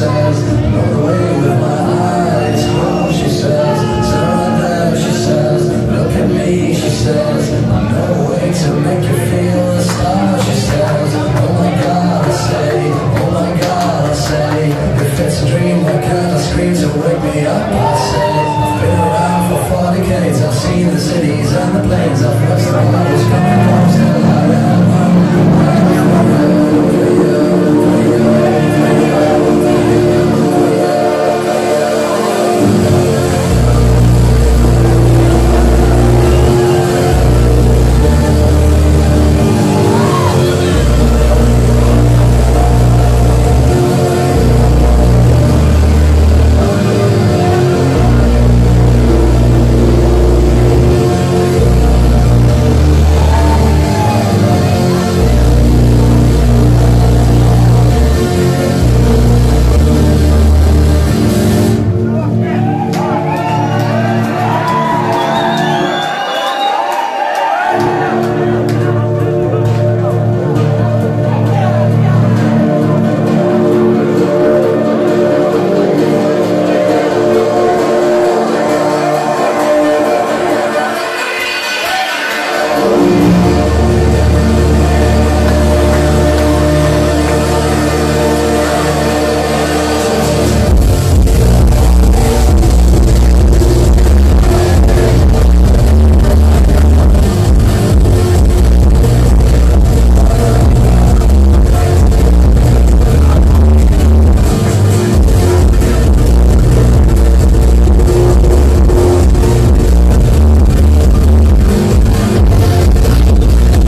says, look away with my eyes. Oh, she says, surrender, she says, look at me, she says, I'm no way to make you feel a star, she says, oh my God, I say, oh my God, I say, if it's a dream, why can't I scream to wake me up, I say, I've been around for 4 decades, I've seen the cities and the planes, I've watched the models come and go, still I am home.